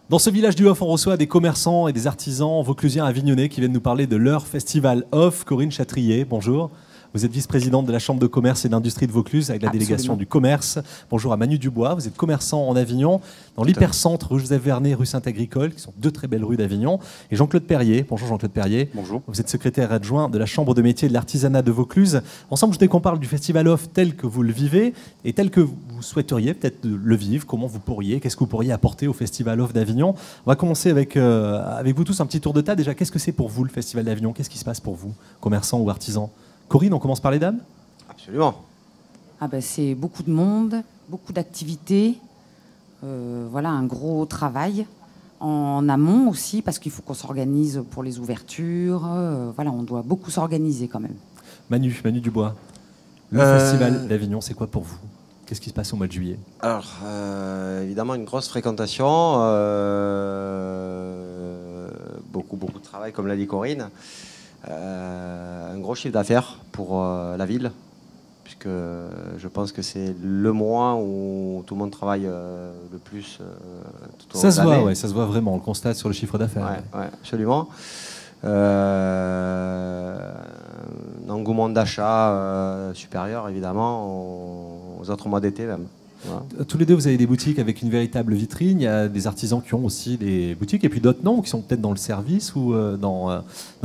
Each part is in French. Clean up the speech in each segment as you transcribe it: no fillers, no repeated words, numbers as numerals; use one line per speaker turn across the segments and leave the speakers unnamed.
Dans ce village du Off, on reçoit des commerçants et des artisans vauclusiens avignonnais qui viennent nous parler de leur festival Off. Corinne Chatrier, bonjour. Vous êtes vice-présidente de la Chambre de commerce et d'industrie de Vaucluse avec la délégation du commerce. Bonjour à Manu Dubois, vous êtes commerçant en Avignon, dans l'hypercentre rue Joseph Vernet, rue Saint-Agricole, qui sont deux très belles rues d'Avignon. Et Jean-Claude Perrier, bonjour Jean-Claude Perrier.
Bonjour.
Vous êtes secrétaire adjoint de la Chambre de métier de l'artisanat de Vaucluse. Ensemble, je voudrais qu'on parle du festival Off tel que vous le vivez et tel que vous souhaiteriez peut-être le vivre. Comment vous pourriez, qu'est-ce que vous pourriez apporter au festival Off d'Avignon? On va commencer avec vous tous un petit tour de table. Déjà, qu'est-ce que c'est pour vous le festival d'Avignon? Qu'est-ce qui se passe pour vous, commerçants ou artisans? Corinne, on commence par les dames?
Absolument.
C'est beaucoup de monde, beaucoup d'activités, voilà, un gros travail en amont aussi, parce qu'il faut qu'on s'organise pour les ouvertures. Voilà, on doit beaucoup s'organiser quand même.
Manu Dubois, le festival d'Avignon, c'est quoi pour vous? Qu'est-ce qui se passe au mois de juillet?
Alors, évidemment, une grosse fréquentation, beaucoup de travail, comme l'a dit Corinne. Un gros chiffre d'affaires pour la ville, puisque je pense que c'est le mois où tout le monde travaille le plus. Tout au long de l'année.
Voit, ouais, ça se voit vraiment, on le constate sur le chiffre d'affaires.
Ouais, absolument. Un engouement d'achat supérieur, évidemment, aux autres mois d'été même. Voilà.
Tous les deux, vous avez des boutiques avec une véritable vitrine. Il y a des artisans qui ont aussi des boutiques, et puis d'autres non, qui sont peut-être dans le service ou dans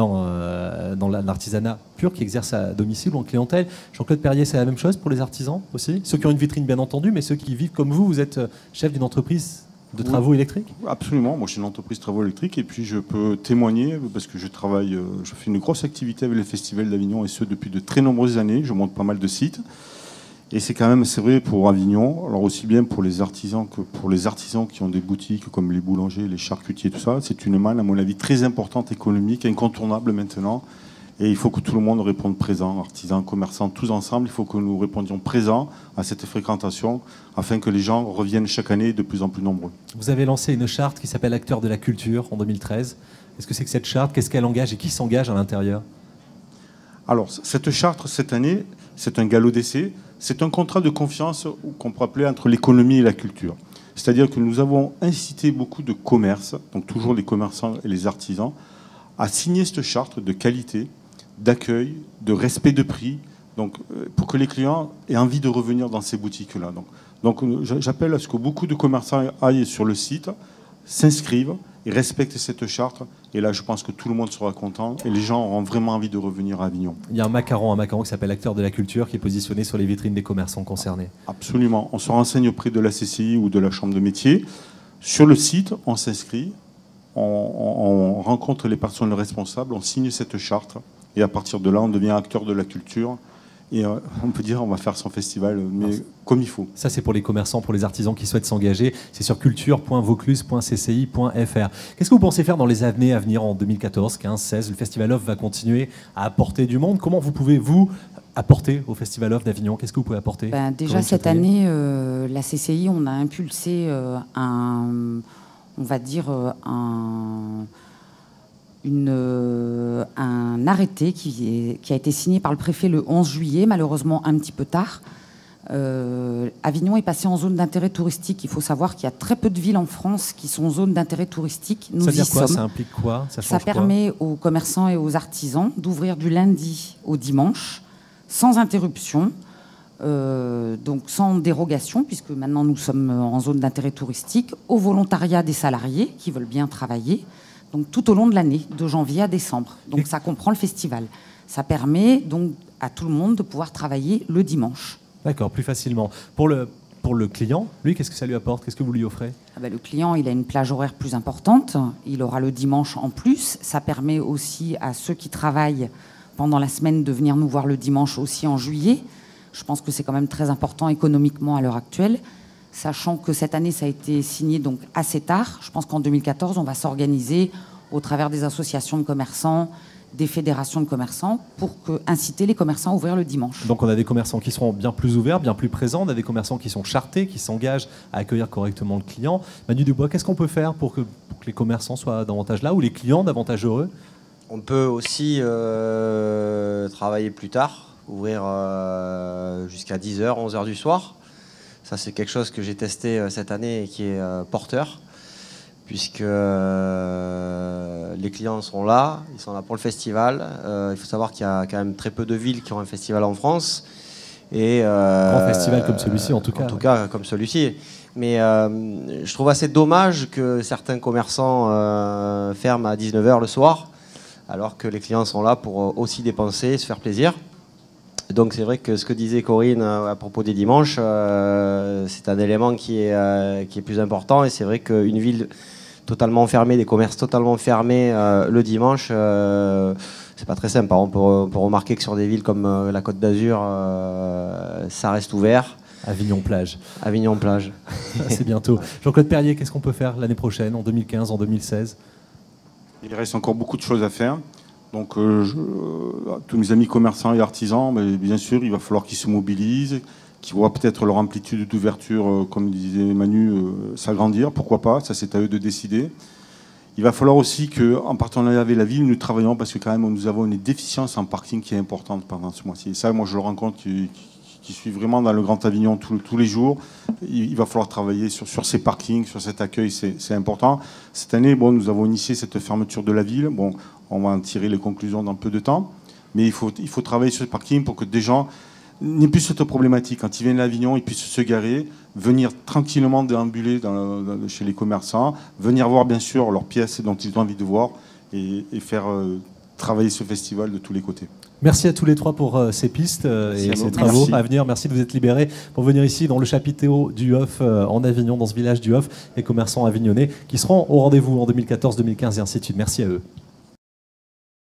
l'artisanat pur, qui exercent à domicile ou en clientèle. Jean-Claude Perrier, c'est la même chose pour les artisans aussi? Ceux qui ont une vitrine, bien entendu, mais ceux qui vivent comme vous êtes chef d'une entreprise de travaux électriques?
Absolument, moi je suis une entreprise de travaux électriques, et puis je peux témoigner, parce que je fais une grosse activité avec les festivals d'Avignon, et ce depuis de très nombreuses années. Je monte pas mal de sites. Et c'est vrai pour Avignon, alors aussi bien pour les artisans que pour les artisans qui ont des boutiques comme les boulangers, les charcutiers, tout ça. C'est une manne, à mon avis, très importante, économique, incontournable maintenant. Et il faut que tout le monde réponde présent, artisans, commerçants, tous ensemble. Il faut que nous répondions présents à cette fréquentation afin que les gens reviennent chaque année de plus en plus nombreux.
Vous avez lancé une charte qui s'appelle Acteurs de la culture en 2013. Qu'est-ce que c'est que cette charte? Qu'est-ce qu'elle engage et qui s'engage à l'intérieur?
Alors, cette charte, cette année, c'est un galop d'essai. C'est un contrat de confiance qu'on peut appeler entre l'économie et la culture. C'est-à-dire que nous avons incité beaucoup de commerces, donc toujours les commerçants et les artisans, à signer cette charte de qualité, d'accueil, de respect de prix, donc, pour que les clients aient envie de revenir dans ces boutiques-là. Donc j'appelle à ce que beaucoup de commerçants aillent sur le site, s'inscrivent et respectent cette charte. Et là, je pense que tout le monde sera content et les gens auront vraiment envie de revenir à Avignon.
Il y a un macaron qui s'appelle Acteurs de la culture, qui est positionné sur les vitrines des commerçants concernés.
Absolument. On se renseigne auprès de la CCI ou de la Chambre de métier. Sur le site, on s'inscrit, on rencontre les personnes responsables, on signe cette charte. Et à partir de là, on devient acteur de la culture. Et on peut dire on va faire son festival, mais comme il faut.
Ça, c'est pour les commerçants, pour les artisans qui souhaitent s'engager. C'est sur culture.vaucluse.cci.fr. Qu'est-ce que vous pensez faire dans les années à venir en 2014, 15, 16? Le Festival Off va continuer à apporter du monde. Comment vous pouvez, vous, apporter au Festival Off d'Avignon? Qu'est-ce que vous pouvez apporter?
Déjà, cette année, la CCI, on a impulsé un arrêté qui a été signé par le préfet le 11 juillet, malheureusement un petit peu tard. Avignon est passé en zone d'intérêt touristique. Il faut savoir qu'il y a très peu de villes en France qui sont zones d'intérêt touristique.
Ça veut dire quoi? Ça implique quoi?
Ça permet aux commerçants et aux artisans d'ouvrir du lundi au dimanche, sans interruption, donc sans dérogation, puisque maintenant nous sommes en zone d'intérêt touristique, au volontariat des salariés qui veulent bien travailler. Donc tout au long de l'année, de janvier à décembre. Donc ça comprend le festival. Ça permet donc à tout le monde de pouvoir travailler le dimanche.
D'accord, plus facilement. Pour le client, lui, qu'est-ce que ça lui apporte? Qu'est-ce que vous lui offrez?
Le client, il a une plage horaire plus importante. Il aura le dimanche en plus. Ça permet aussi à ceux qui travaillent pendant la semaine de venir nous voir le dimanche aussi en juillet. Je pense que c'est quand même très important économiquement à l'heure actuelle. Sachant que cette année, ça a été signé donc assez tard. Je pense qu'en 2014, on va s'organiser au travers des associations de commerçants, des fédérations de commerçants, pour inciter les commerçants à ouvrir le dimanche.
Donc on a des commerçants qui seront bien plus ouverts, bien plus présents. On a des commerçants qui sont chartés, qui s'engagent à accueillir correctement le client. Manu Dubois, qu'est-ce qu'on peut faire pour que les commerçants soient davantage là, ou les clients davantage heureux?
On peut aussi travailler plus tard, ouvrir jusqu'à 10h, 11h du soir. Ça, c'est quelque chose que j'ai testé cette année et qui est porteur. puisque les clients sont là, ils sont là pour le festival. Il faut savoir qu'il y a quand même très peu de villes qui ont un festival en France. Et,
grand festival comme celui-ci, en tout cas.
En tout cas, comme celui-ci. Mais je trouve assez dommage que certains commerçants ferment à 19h le soir, alors que les clients sont là pour aussi dépenser, se faire plaisir. Donc c'est vrai que ce que disait Corinne à propos des dimanches, c'est un élément qui est plus important. Et c'est vrai qu'une ville totalement fermée, des commerces totalement fermés le dimanche, c'est pas très simple. On peut remarquer que sur des villes comme la Côte d'Azur, ça reste ouvert.
Avignon-Plage.
Avignon-Plage.
C'est bientôt. Jean-Claude Perrier, qu'est-ce qu'on peut faire l'année prochaine, en 2015, en 2016 ?
Il reste encore beaucoup de choses à faire. Donc, tous mes amis commerçants et artisans, mais bien sûr, il va falloir qu'ils se mobilisent, qu'ils voient peut-être leur amplitude d'ouverture, comme disait Manu, s'agrandir. Pourquoi pas ? Ça, c'est à eux de décider. Il va falloir aussi qu'en partenariat avec la ville, nous travaillons, parce que quand même, nous avons une déficience en parking qui est importante pendant ce mois-ci. Et ça, moi, je le rencontre, qui suis vraiment dans le Grand Avignon tous les jours. Il va falloir travailler sur ces parkings, sur cet accueil, c'est important. Cette année, bon, nous avons initié cette fermeture de la ville. Bon, on va en tirer les conclusions dans peu de temps. Mais il faut travailler sur ce parking pour que des gens n'aient plus cette problématique. Quand ils viennent à Avignon, ils puissent se garer, venir tranquillement déambuler chez les commerçants, venir voir bien sûr leurs pièces dont ils ont envie de voir et faire travailler ce festival de tous les côtés.
Merci à tous les trois pour ces pistes et ces travaux à venir. Merci de vous être libérés pour venir ici dans le chapiteau du Hof en Avignon, dans ce village du Hof, les commerçants avignonnais qui seront au rendez-vous en 2014, 2015 et ainsi de suite. Merci à eux.